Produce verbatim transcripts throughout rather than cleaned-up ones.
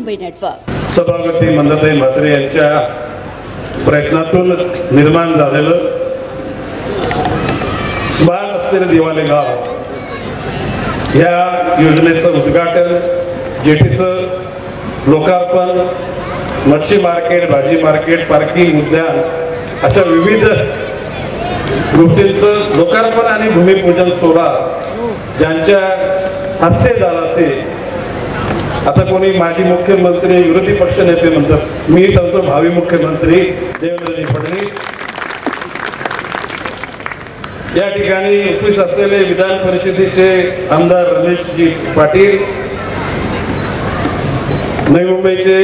Mumbai network. सभापती मंदाताई म्हात्रे यांच्या प्रयत्नातून निर्माण झालेलं स्मार्ट असलेलं दिवाले गाव ह्या योजनेचं उद्घाटन, जेटीचं लोकार्पण, मच्छी मार्केट, भाजी मार्केट, पार्किंग, उद्यान अशा विविध गोष्टींचं लोकार्पण आणि भूमिपूजन सोहळा ज्यांच्या हस्ते झाला ते आता कोणी माजी मुख्यमंत्री, विरोधी पक्ष नेते म्हणतात, मी सांगतो भावी मुख्यमंत्री देवेंद्रजी फडणवीस या ठिकाणी उपस्थित असलेले विधान परिषदेचे आमदार रमेशजी पाटील, नवी मुंबईचे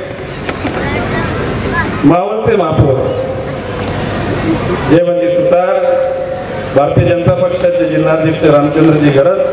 मावळते महापौर जयवंतजी सुतार, भारतीय जनता पक्षाचे जिल्हाध्यक्ष रामचंद्रजी घरत,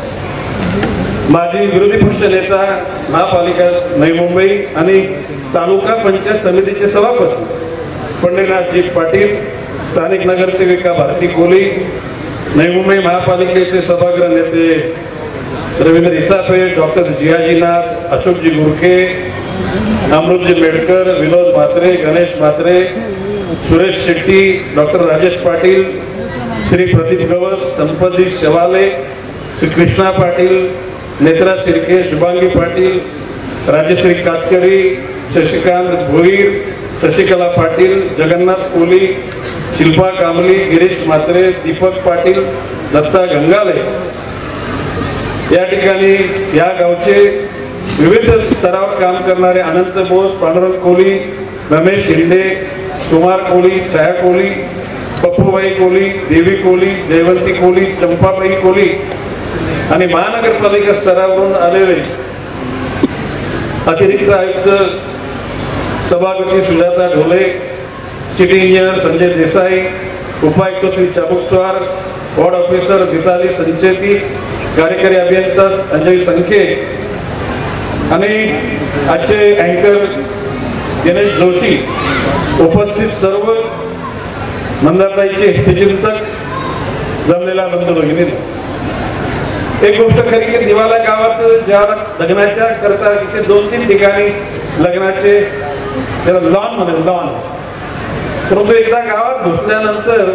माजी विरोधी पक्ष नेता महापालिका नवी मुंबई आणि तालुका पंचायत समितीचे सभापती पंढरीनाथजी पाटील, स्थानिक नगरसेविका भारती कोली, नवी मुंबई महापालिकेचे सभागृह नेते रवींद्र इतापे, डॉक्टर जियाजीनाथ, अशोकजी गुरखे, अमृतजी मेडकर, विनोद म्हात्रे, गणेश म्हात्रे, सुरेश शेट्टी, डॉक्टर राजेश पाटील, श्री प्रदीप गवस, संपतजी शेवाले, श्री कृष्णा पाटील, नेत्रा शिर्के, शुभांगी पाटील, राजश्री कातकरी, शशिकांत भोईर, शशिकला पाटील, जगन्नाथ कोली, शिल्पा कांबली, गिरीश म्हात्रे, दीपक पाटील, दत्ता गंगाले या ठिकाणी या गावचे विविध स्तरावर काम करणारे अनंत बोस, पांडुरंग कोली, रमेश शिंदे, कुमार कोली, छाया कोली, पप्पूबाई कोली, देवी कोली, जयवंती कोली, चंपाबाई कोली आणि महानगरपालिका स्तरावरून आलेले अतिरिक्त आयुक्त सभापती सुजाता ढोले, सिटी इंजिनियर संजय देसाई, उपायुक्त श्री चाबुकस्वार, वॉर्ड ऑफिसर गीताली संचेती, कार्यकारी अभियंता अंजय संखे आणि आजचे अँकर गणेश जोशी, उपस्थित सर्व मंदाताईचे हितचिंतक, जमलेला बंधू भगिनी, एक गोष्ट खरी की दिवाला गावात ज्या लग्नाच्या करता इथे दोन तीन ठिकाणी लग्नाचे त्याला लॉन म्हणे लॉन, परंतु एकदा गावात घुसल्यानंतर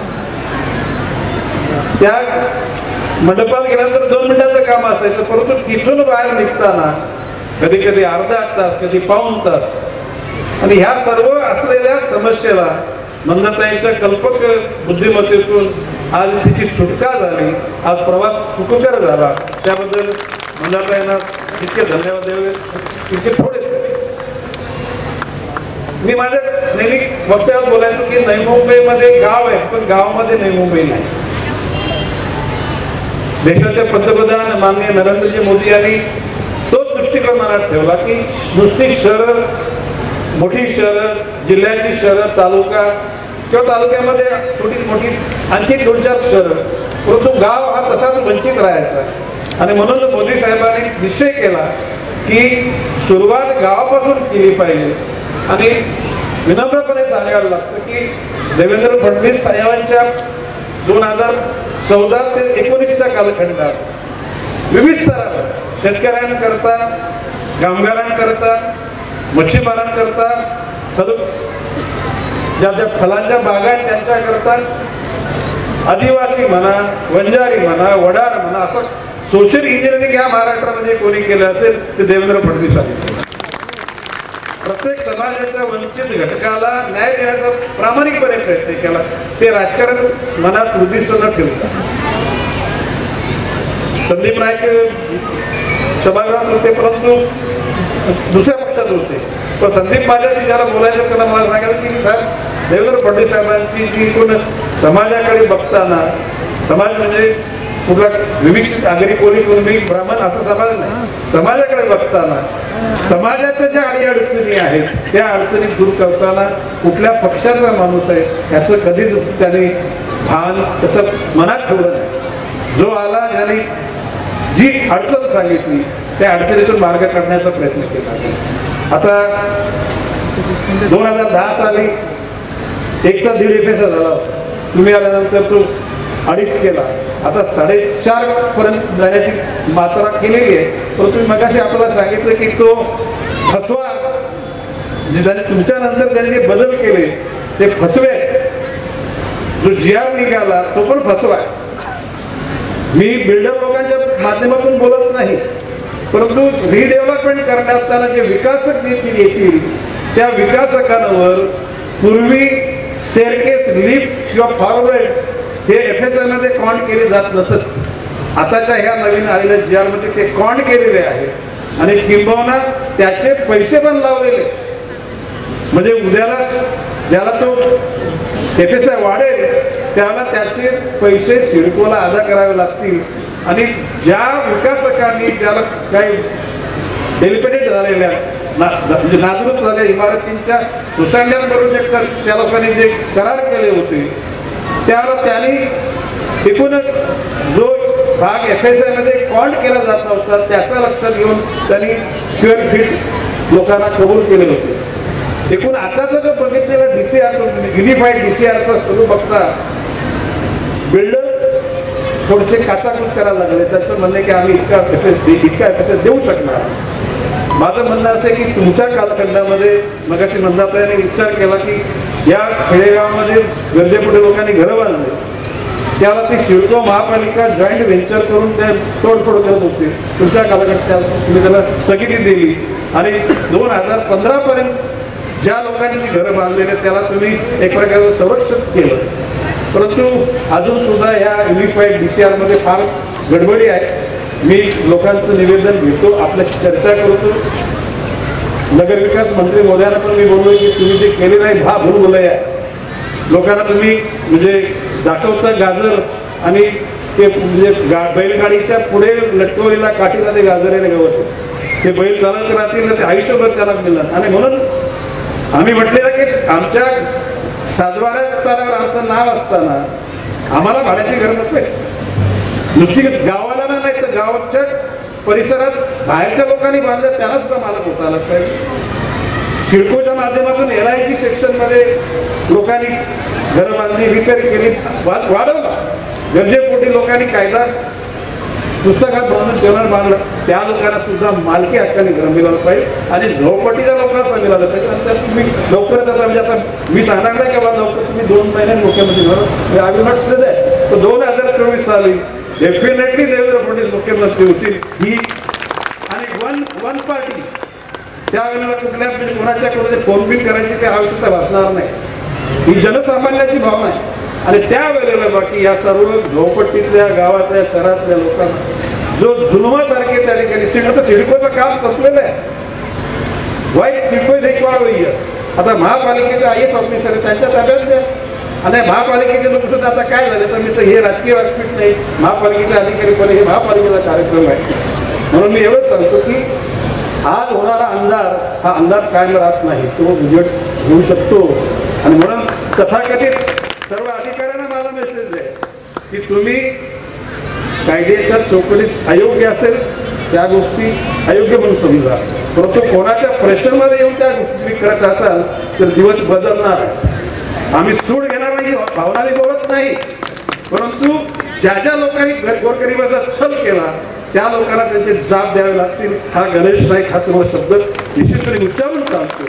त्या मंडपात गेल्यानंतर दोन मिनिटाचं काम असायचं, परंतु तिथून बाहेर निघताना कधी कधी अर्धा तास, कधी पाऊण तास, आणि ह्या सर्व असलेल्या समस्येला मंदाताईंच्या कल्पक बुद्धिमत्तेतून आज तिची सुटका झाली, आज प्रवास सुखकर झाला, त्याबद्दल मंदाताईंना इतके धन्यवाद द्यावे इतके थोडेच. मी माझ्या नेहमी वक्तव्यात बोलायचो की नवी मुंबईमध्ये गाव आहे, पण गावामध्ये नवी मुंबई नाही. देशाचे पंतप्रधान माननीय नरेंद्रजी मोदी यांनी तो दृष्टिकोन मनात ठेवला की नुसती शहरं, मोठी शहरं, जिल्ह्याची शहरं, तालुका किंवा तालुक्यामध्ये छोटी मोठी आणखी दोन चार शहरं, परंतु गाव हा तसाच वंचित राहायचा. आणि म्हणून मोदी साहेबांनी निश्चय केला की सुरुवात गावापासून केली पाहिजे. आणि विनम्रपणे सांगायला लागतं की देवेंद्र फडणवीस साहेबांच्या दोन हजार चौदा ते एकोणीसच्या कालखंडात विविध स्तरावर शेतकऱ्यांकरता, कामगारांकरता, मच्छीमारांकरता, ज्या ज्या फलांच्या बागा आहेत त्यांच्याकरता, आदिवासी म्हणा, वंजारी म्हणा, वडार म्हणा, असं सोशल इंजिनिअरिंग या महाराष्ट्रामध्ये कोणी केलं असेल ते देवेंद्र फडणवीस आहेत. प्रत्येक समाजाच्या वंचित घटकाला न्याय देण्याचा प्रामाणिकपणे प्रयत्न केला. ते राजकारण मनात उद्दिष्ट न ठेवता संदीप नाईक सभागृहात होते, परंतु दुसऱ्या पक्षात होते, पण संदीप माझ्याशी ज्याला बोलायचं त्याला मला सांगायचं की साहेब देवेंद्र फडणवीस साहेबांची जी कोण समाजाकडे बघताना, समाज म्हणजे कुठला विविध आगरी कोणी कुणबी ब्राह्मण असं समाज नाही, समाजाकडे बघताना समाजाच्या ज्या अडीअडचणी आहेत त्या अडचणी दूर करताना कुठल्या पक्षाचा माणूस आहे याचं कधीच त्याने भान तसं मनात ठेवलं नाही. जो आला ज्याने जी अडचण सांगितली त्या अडचणीतून मार्ग काढण्याचा प्रयत्न केला. आता दोन हजार दहा साली एकचा दीड एफेसा झाला होता. तुम्ही आल्यानंतर तो अडीच केला, आता साडेचार पर्यंत जाण्याची मात्रा केलेली आहे. परंतु तुम्ही मगाशी आपल्याला सांगितलं की तो फसवा तुमच्या नंतर त्यांनी जे बदल केले ते फसवे आहेत. जो जी आर निघाला तो पण फसवा आहे. मी बिल्डर लोकांच्या माध्यमातून बोलत नाही, परंतु रिडेव्हलपमेंट करण्यात जे विकासक देखील येतील त्या विकासकांवर पूर्वी स्टेअरकेस लिफ्ट किंवा फॉरवर्ड हे एफ एस आय मध्ये कॉन्ट केले जात नसत. आताच्या ह्या नवीन आलेल्या जी आर मध्ये ते कॉन्ट केलेले आहे आणि किंबहुना त्याचे पैसे पण लावलेले. म्हणजे उद्याला ज्याला तो एफ एस आय वाढेल त्याला त्याचे पैसे सिडकोला अदा करावे लागतील. आणि ज्या विकासकांनी ज्याला काही डेलिपेटेड झालेल्या म्हणजे नादुरुस्त झालेल्या इमारतींच्या सोसायट्यांबरोबर जे कर त्या लोकांनी जे करार केले होते त्याला त्यांनी एकूणच जो भाग एफ एस आय मध्ये कॉन्ट केला जात नव्हता त्याचा लक्षात घेऊन त्यांनी स्क्वेअर फीट लोकांना कबूल केले होते. एकूण आताचा जो बघितलेला डीसीआर युनिफाईड डीसीआरचा स्वरूप बघता बिल्डर थोडेसे काचाकूच करायला लागले. त्याचं म्हणणं की आम्ही इतका एफ एस इतका एफ एस आय देऊ शकणार. माझं म्हणणं असं आहे की तुमच्या कालखंडामध्ये मगाशी मंदाताईंनी विचार केला की या खेडेगावामध्ये गरजेपुढे लोकांनी घरं बांधले, त्याला ती सिडको महापालिका जॉईंट व्हेंचर करून त्या तोडफोड करत होते. तुमच्या कालखंडात तुम्ही त्याला स्थगिती दिली आणि दोन हजार पंधरा पर्यंत ज्या लोकांची घरं बांधलेली त्याला तुम्ही एक प्रकारचं संरक्षण केलं. परंतु अजून सुद्धा ह्या युनिफाईड डी सी आर मध्ये फार गडबडी आहे. मी लोकांचं निवेदन घेतो, आपल्याशी चर्चा करतो. नगरविकास मंत्री महोदयांना पण मी बोललो की तुम्ही जे केले नाही भा भूलभुलैया आहे. लोकांना तुम्ही म्हणजे दाखवता गाजर आणि ते म्हणजे गा बैलगाडीच्या पुढे लटकवलेला काठीला ते गाजरेने गवत ते बैल चालत राहतील ना ते आयुष्यभर त्याला मिळणार. आणि म्हणून आम्ही म्हटलेलं की आमच्या सातबाऱ्यावर आमचं नाव असताना आम्हाला भाड्याची घर नको आहे. नुसती गावाला ना नाही तर गावाच्या परिसरात बाहेरच्या लोकांनी बांधलं त्यांना सुद्धा मालक होता आला पाहिजे. सिडकोच्या माध्यमातून एल आय जी सेक्शनमध्ये लोकांनी घरं बांधली, रिपेअर केली, वाढवला. गरजेपोटी लोकांनी कायदा पुस्तकात बांधून ठेवणार बांधलं त्या लोकांना सुद्धा मालकी हक्काने घरं मिळालं पाहिजे आणि झोपडीच्या लोकांना मिळालं पाहिजे. आणि त्यात तुम्ही लवकरच आता म्हणजे आता मी सांगणार नाही किंवा लवकर तुम्ही दोन महिन्यात मुख्यमंत्री झालं I will not say that. तर दोन हजार चोवीस साली डेफिनेटली देवेंद्र फडणवीस मुख्यमंत्री होतील ही आणि वन वन पार्टी त्यावेळेला कुठल्या म्हणजे कोणाच्याकडे फोन बिन करायची काही आवश्यकता भासणार नाही. ही जनसामान्याची भावना आहे. आणि त्यावेळेला बाकी या सर्व झोपडपट्टीतल्या गावातल्या शहरातल्या लोकांना जो जुलमासारखे त्या ठिकाणी सिड आता सिडकोचं काम संपलेलं आहे. वाईट सिडको देखभाल होईल. आता महापालिकेचे आय एस ऑफिसर आहे त्यांच्या ताब्यात द्या. आणि महापालिकेचे लोक सुद्धा आता काय झाले तर मी तर हे राजकीय व्यासपीठ नाही, महापालिकेचे अधिकारी पण हे महापालिकेचा कार्यक्रम आहे. म्हणून मी एवढंच सांगतो की आज होणारा अंधार हा अंधार कायम राहत नाही, तो उजेड होऊ शकतो. आणि म्हणून तथाकथित सर्व अधिकाऱ्यांना माझा मेसेज आहे की तुम्ही कायद्याच्या चौकटीत अयोग्य असेल त्या गोष्टी अयोग्य म्हणून समजा, परंतु कोणाच्या प्रेशरमध्ये येऊन त्या गोष्टी करत असाल तर दिवस बदलणार आहे. आम्ही सूड घेणार नाही भावना मी बोलत नाही, परंतु ज्या ज्या लोकांनी गोरगरिबाचा छल केला त्या लोकांना त्यांचे जाब द्यावे लागतील. हा गणेश नाईक हा तुम्हाला शब्द निश्चितपणे उच्चारून सांगतो.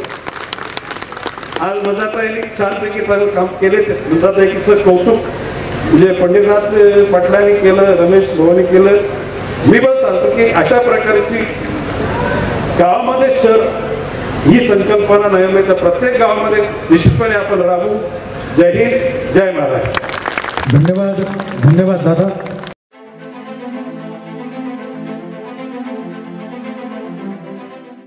आज मंदाताईंनी छानपैकी चांगलं काम केले. मंदाताईचं कौतुक म्हणजे पंडितनाथ पाटलांनी केलं, रमेश भवानी केलं. मी पण सांगतो की अशा प्रकारची गावामध्ये शहर ही संकल्पना नाही तर प्रत्येक गावामध्ये निश्चितपणे आपण राबवू. जय हिंद, जय महाराष्ट्र. धन्यवाद धन्यवाद दादा.